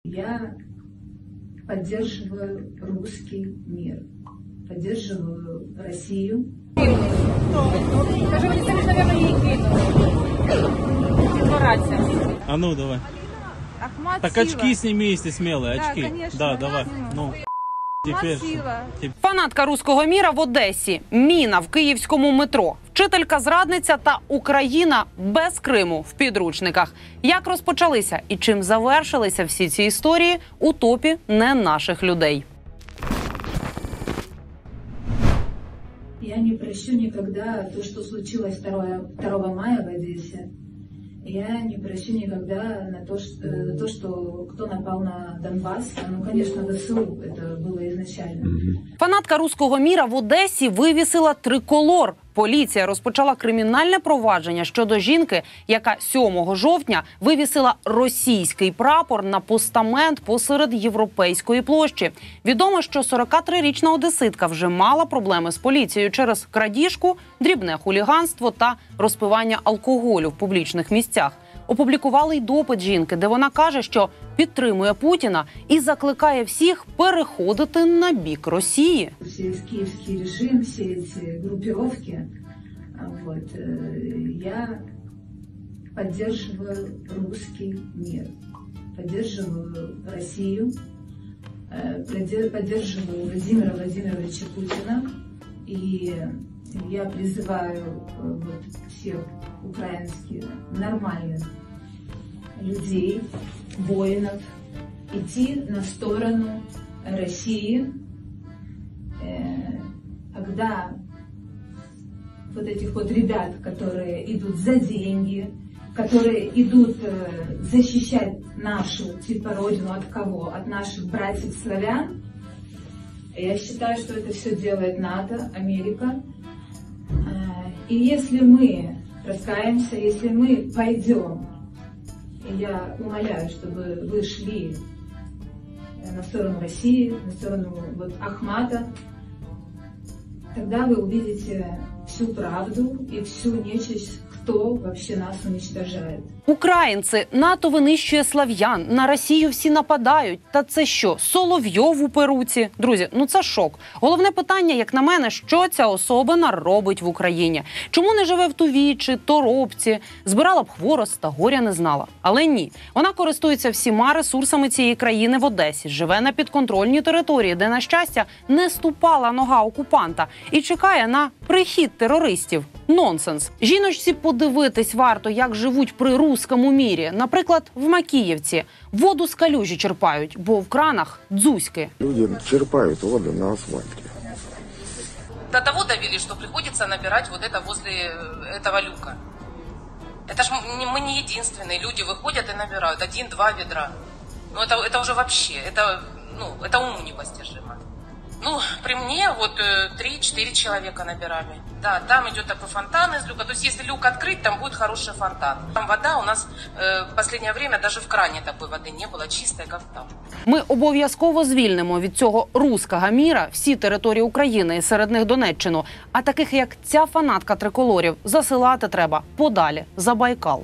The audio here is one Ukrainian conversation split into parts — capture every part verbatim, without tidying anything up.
Я поддерживаю русский мир, поддерживаю Россию. А ну давай. Ахмат Так Сила. очки сними, если смелые, очки. Да, конечно, да, да, давай. да. Ну, Ахмат теперь. Сила. Фанатка руського міра в Одесі, міна в київському метро, вчителька-зрадниця та Україна без Криму в підручниках. Як розпочалися і чим завершилися всі ці історії у топі не наших людей. Я не прощу никогда то, что случилось второго мая в Одессе. Я не прощу никогда на то, что, то, что кто напал на Донбасс. Ну, конечно, ВСУ это было изначально. Фанатка руського міра в Одесі вивісила триколор. Поліція розпочала кримінальне провадження щодо жінки, яка сьомого жовтня вивісила російський прапор на постамент посеред Європейської площі. Відомо, що сорокатрирічна одеситка вже мала проблеми з поліцією через крадіжку, дрібне хуліганство та розпивання алкоголю в публічних місцях. Опублікували й допит жінки, де вона каже, що підтримує Путіна і закликає всіх переходити на бік Росії. Все киевский режим, все эти группировки, вот, я поддерживаю русский мир, поддерживаю Россию, поддерживаю Владимира Владимировича Путина, и я призываю вот всех украинских нормальных людей, воинов, идти на сторону России, когда вот этих вот ребят, которые идут за деньги, которые идут защищать нашу, типа, родину от кого? От наших братьев-славян. Я считаю, что это все делает НАТО, Америка. И если мы раскаемся, если мы пойдем, и я умоляю, чтобы вы шли на сторону России, на сторону вот Ахмата, тогда вы увидите всю правду и всю нечисть, хто вообще нас уничтожає. Українці, НАТО винищує слав'ян, на Росію всі нападають. Та це що, Соловйов у Перуці? Друзі, ну це шок. Головне питання, як на мене, що ця особина робить в Україні? Чому не живе в Туві чи Торопці? Збирала б хворост та горя не знала. Але ні, вона користується всіма ресурсами цієї країни в Одесі, живе на підконтрольній території, де, на щастя, не ступала нога окупанта і чекає на прихід терористів. Нонсенс. Жіночці подивитись варто, як живуть при руському мірі. Наприклад, в Макіївці. Воду з калюжі черпають, бо в кранах дзузьки. Люди черпають воду на асфальті. До того довели, что приходится набирать вот это возле этого люка. Это ж мы не единственные. Люди выходят и набирают один-два ведра. Ну это, это уже вообще, это, ну, это уму непостижимо. Ну, при мне вот три-четыре человека набирали. Да, там идет такой фонтан из люка. То есть, если люк открыть, там будет хороший фонтан. Там вода у нас э, в последнее время даже в кране такой воды не было, чистая, как там. Ми обов'язково звільнимо від цього руського міра всі території України і серед них Донеччину. А таких, як ця фанатка триколорів, засилати треба подалі, за Байкал.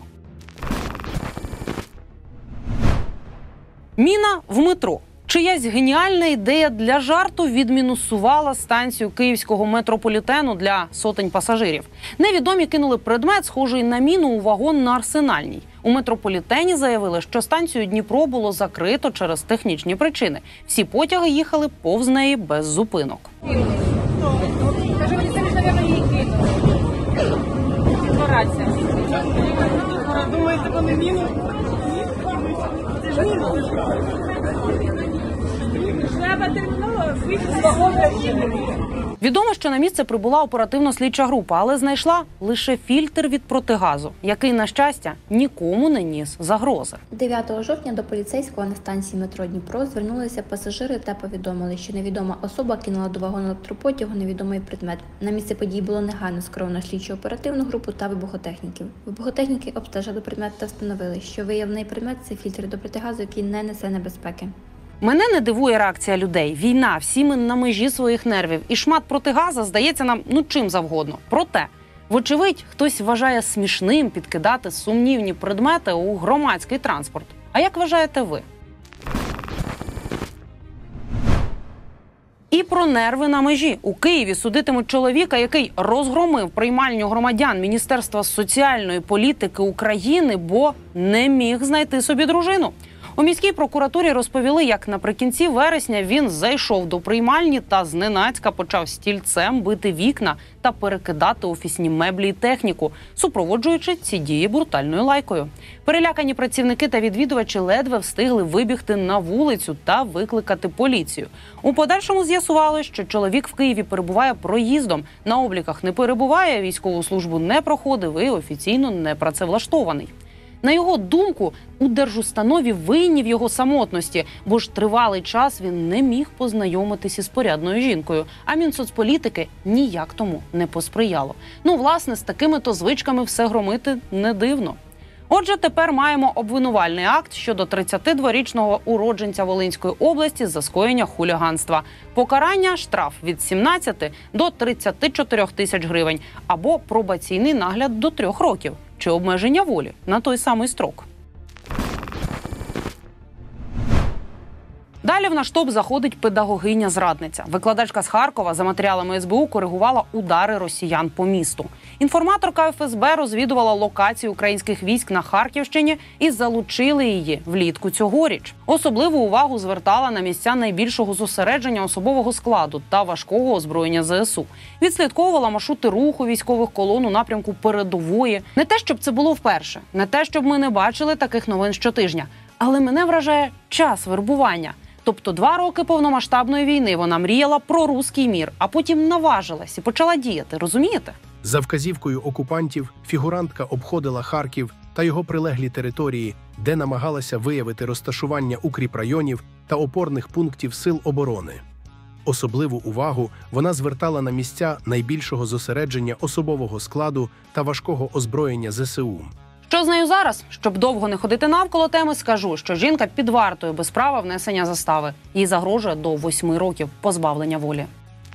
Міна в метро. Чиясь геніальна ідея для жарту відмінусувала станцію київського метрополітену для сотень пасажирів. Невідомі кинули предмет, схожий на міну, у вагон на Арсенальній. У метрополітені заявили, що станцію Дніпро було закрито через технічні причини. Всі потяги їхали повз неї без зупинок. Думаєте, вони міну? Відомо, що на місце прибула оперативно-слідча група, але знайшла лише фільтр від протигазу, який, на щастя, нікому не ніс загрози. дев'ятого жовтня до поліцейського на станції метро Дніпро звернулися пасажири та повідомили, що невідома особа кинула до вагону електропотягу невідомий предмет. На місце події було негайно скеровано слідчо-оперативну групу та вибухотехніків. Вибухотехніки обстежили предмет та встановили, що виявлений предмет – це фільтр до протигазу, який не несе небезпеки. Мене не дивує реакція людей. Війна, всі ми на межі своїх нервів. І шмат протигаза здається нам ну чим завгодно. Проте, вочевидь, хтось вважає смішним підкидати сумнівні предмети у громадський транспорт. А як вважаєте ви? І про нерви на межі. У Києві судитимуть чоловіка, який розгромив приймальню громадян Міністерства соціальної політики України, бо не міг знайти собі дружину. У міській прокуратурі розповіли, як наприкінці вересня він зайшов до приймальні та зненацька почав стільцем бити вікна та перекидати офісні меблі і техніку, супроводжуючи ці дії брутальною лайкою. Перелякані працівники та відвідувачі ледве встигли вибігти на вулицю та викликати поліцію. У подальшому з'ясували, що чоловік в Києві перебуває проїздом, на обліках не перебуває, військову службу не проходив і офіційно не працевлаштований. На його думку, у держустанові винні в його самотності, бо ж тривалий час він не міг познайомитися із порядною жінкою, а Мінсоцполітики ніяк тому не посприяло. Ну, власне, з такими-то звичками все громити не дивно. Отже, тепер маємо обвинувальний акт щодо тридцятидворічного уродженця Волинської області за скоєння хуліганства. Покарання – штраф від сімнадцяти до тридцяти чотирьох тисяч гривень або пробаційний нагляд до трьох років чи обмеження волі на той самий строк. Далі в наш топ заходить педагогиня-зрадниця. Викладачка з Харкова за матеріалами ес бе у коригувала удари росіян по місту. Інформаторка еф ес бе розвідувала локації українських військ на Харківщині і залучили її влітку цьогоріч. Особливу увагу звертала на місця найбільшого зосередження особового складу та важкого озброєння зе ес у. Відслідковувала маршрути руху військових колон у напрямку передової. Не те, щоб це було вперше, не те, щоб ми не бачили таких новин щотижня. Але мене вражає час вербування. Тобто два роки повномасштабної війни вона мріяла про руський мір, а потім наважилась і почала діяти, розумієте? За вказівкою окупантів фігурантка обходила Харків та його прилеглі території, де намагалася виявити розташування укріпрайонів та опорних пунктів сил оборони. Особливу увагу вона звертала на місця найбільшого зосередження особового складу та важкого озброєння зе ес у. Що з нею зараз? Щоб довго не ходити навколо теми, скажу, що жінка під вартою без права внесення застави. Їй загрожує до восьми років позбавлення волі.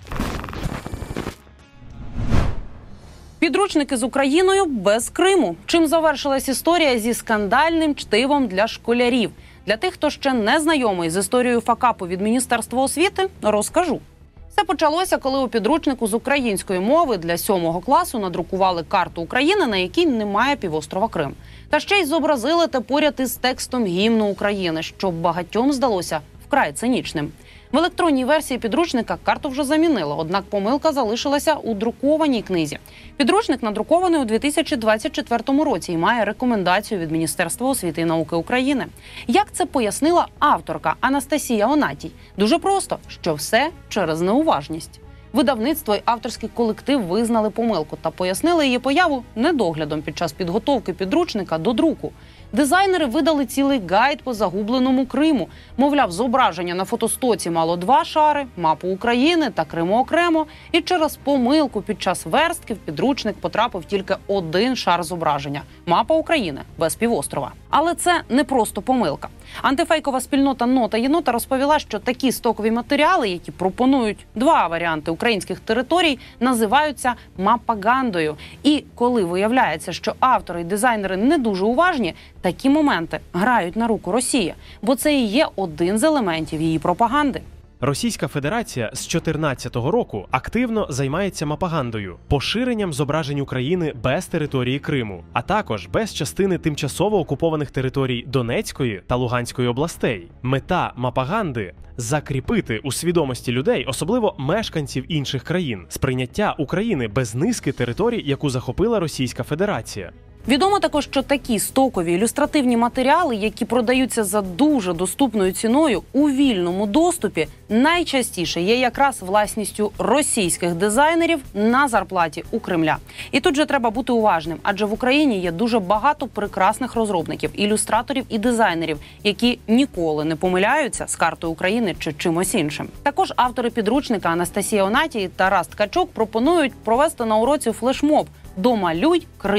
Підручники з Україною без Криму. Чим завершилась історія зі скандальним чтивом для школярів? Для тих, хто ще не знайомий з історією факапу від Міністерства освіти, розкажу. Все почалося, коли у підручнику з української мови для сьомого класу надрукували карту України, на якій немає півострова Крим. Та ще й зобразили те поряд із текстом гімну України, що багатьом здалося вкрай цинічним. В електронній версії підручника карту вже замінили, однак помилка залишилася у друкованій книзі. Підручник надрукований у дві тисячі двадцять четвертому році і має рекомендацію від Міністерства освіти і науки України. Як це пояснила авторка Анастасія Онатій? Дуже просто, що все через неуважність. Видавництво і авторський колектив визнали помилку та пояснили її появу недоглядом під час підготовки підручника до друку. Дизайнери видали цілий гайд по загубленому Криму. Мовляв, зображення на фотостоці мало два шари, мапу України та Криму окремо. І через помилку під час верстки в підручник потрапив тільки один шар зображення – мапа України без півострова. Але це не просто помилка. Антифейкова спільнота «Нота Єнота» розповіла, що такі стокові матеріали, які пропонують два варіанти українських територій, називаються мапагандою. І коли виявляється, що автори і дизайнери не дуже уважні, такі моменти грають на руку Росії, бо це і є один з елементів її пропаганди. Російська Федерація з дві тисячі чотирнадцятого року активно займається мапагандою, поширенням зображень України без території Криму, а також без частини тимчасово окупованих територій Донецької та Луганської областей. Мета мапаганди – закріпити у свідомості людей, особливо мешканців інших країн, сприйняття України без низки територій, яку захопила Російська Федерація. Відомо також, що такі стокові ілюстративні матеріали, які продаються за дуже доступною ціною у вільному доступі, найчастіше є якраз власністю російських дизайнерів на зарплаті у Кремля. І тут же треба бути уважним, адже в Україні є дуже багато прекрасних розробників, ілюстраторів і дизайнерів, які ніколи не помиляються з картою України чи чимось іншим. Також автори підручника Анастасія Онатій та Тарас Ткачук пропонують провести на уроці флешмоб «Домалюй Крим».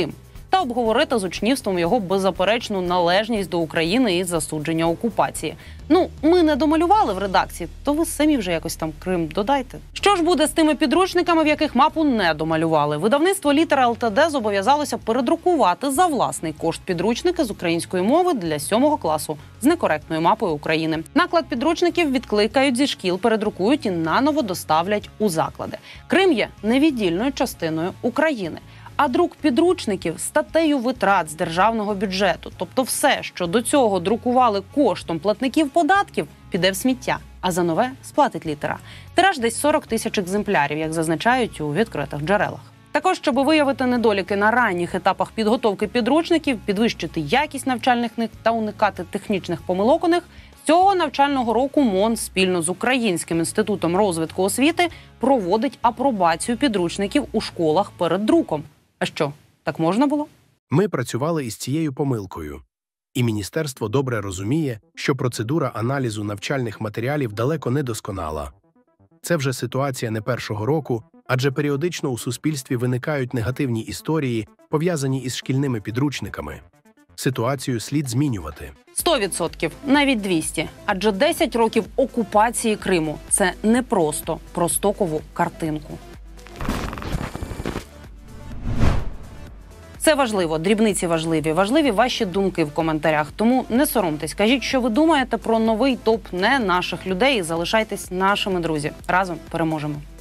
та обговорити з учнівством його беззаперечну належність до України і засудження окупації. Ну, ми не домалювали в редакції, то ви самі вже якось там Крим додайте. Що ж буде з тими підручниками, в яких мапу не домалювали? Видавництво «Літера ЛТД» зобов'язалося передрукувати за власний кошт підручники з української мови для сьомого класу з некоректною мапою України. Наклад підручників відкликають зі шкіл, передрукують і наново доставлять у заклади. Крим є невіддільною частиною України. А друк підручників – статтею витрат з державного бюджету. Тобто все, що до цього друкували коштом платників податків, піде в сміття, а за нове сплатить «Літера». Тираж десь сорок тисяч екземплярів, як зазначають у відкритих джерелах. Також, щоб виявити недоліки на ранніх етапах підготовки підручників, підвищити якість навчальних книг та уникати технічних помилок у них, цього навчального року МОН спільно з Українським інститутом розвитку освіти проводить апробацію підручників у школах перед друком. А що, так можна було? Ми працювали із цією помилкою. І міністерство добре розуміє, що процедура аналізу навчальних матеріалів далеко не досконала. Це вже ситуація не першого року, адже періодично у суспільстві виникають негативні історії, пов'язані із шкільними підручниками. Ситуацію слід змінювати. Сто відсотків, навіть двісті. Адже десять років окупації Криму – це не просто про стокову картинку. Це важливо, дрібниці важливі, важливі ваші думки в коментарях. Тому не соромтесь, кажіть, що ви думаєте про новий топ не наших людей і залишайтесь нашими, друзі. Разом переможемо.